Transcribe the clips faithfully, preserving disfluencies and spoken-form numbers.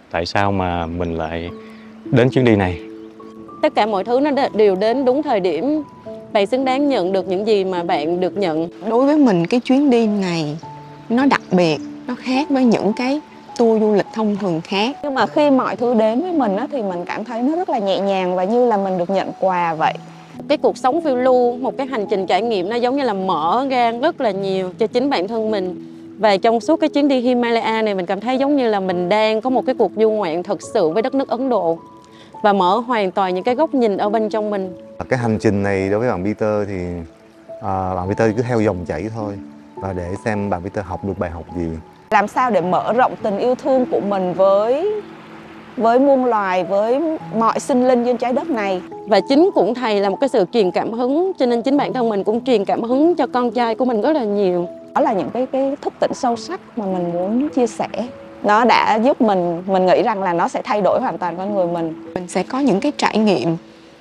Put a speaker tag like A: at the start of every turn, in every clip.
A: tại sao mà mình lại đến chuyến đi này.
B: Tất cả mọi thứ nó đều đến đúng thời điểm. Bạn xứng đáng nhận được những gì mà bạn được nhận.
C: Đối với mình cái chuyến đi này nó đặc biệt, nó khác với những cái tour du lịch thông thường khác.
D: Nhưng mà khi mọi thứ đến với mình á, thì mình cảm thấy nó rất là nhẹ nhàng và như là mình được nhận quà vậy.
B: Cái cuộc sống phiêu lưu, một cái hành trình trải nghiệm nó giống như là mở ra rất là nhiều cho chính bản thân mình. Và trong suốt cái chuyến đi Himalaya này mình cảm thấy giống như là mình đang có một cái cuộc du ngoạn thực sự với đất nước Ấn Độ. Và mở hoàn toàn những cái góc nhìn ở bên trong mình.
E: Cái hành trình này đối với bạn Peter thì à, bạn Peter cứ theo dòng chảy thôi. Và để xem bạn Peter học được bài học gì.
D: Làm sao để mở rộng tình yêu thương của mình với với muôn loài, với mọi sinh linh trên trái đất này.
B: Và chính cũng thầy là một cái sự truyền cảm hứng, cho nên chính bản thân mình cũng truyền cảm hứng cho con trai của mình rất là nhiều.
D: Đó là những cái cái thức tỉnh sâu sắc mà mình muốn chia sẻ. Nó đã giúp mình, mình nghĩ rằng là nó sẽ thay đổi hoàn toàn con người mình.
C: Mình sẽ có những cái trải nghiệm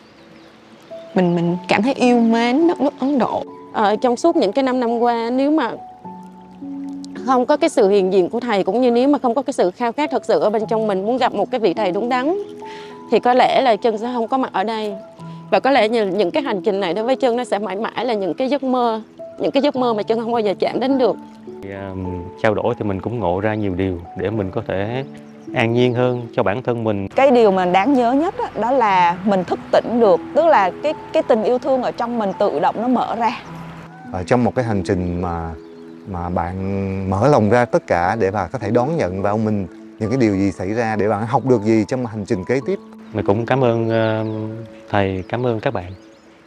C: mình mình cảm thấy yêu mến đất nước Ấn Độ.
B: Ở trong suốt những cái năm năm qua, nếu mà không có cái sự hiện diện của thầy, cũng như nếu mà không có cái sự khao khát thật sự ở bên trong mình muốn gặp một cái vị thầy đúng đắn, thì có lẽ là Trân sẽ không có mặt ở đây. Và có lẽ những cái hành trình này đối với Trân nó sẽ mãi mãi là những cái giấc mơ, những cái giấc mơ mà Trân không bao giờ chạm đến được.
A: Thì, um, trao đổi thì mình cũng ngộ ra nhiều điều để mình có thể an nhiên hơn cho bản thân mình.
D: Cái điều mà đáng nhớ nhất đó, đó là mình thức tỉnh được, tức là cái cái tình yêu thương ở trong mình tự động nó mở ra.
E: Ở trong một cái hành trình mà mà bạn mở lòng ra tất cả để bạn có thể đón nhận vào mình những cái điều gì xảy ra, để bạn học được gì trong hành trình kế tiếp.
A: Mình cũng cảm ơn uh, thầy, cảm ơn các bạn.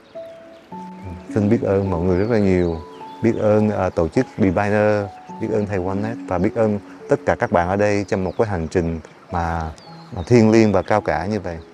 E: Xin biết ơn mọi người rất là nhiều, biết ơn uh, tổ chức Diviner, biết ơn thầy Onenet và biết ơn tất cả các bạn ở đây trong một cái hành trình mà, mà thiêng liêng và cao cả như vậy.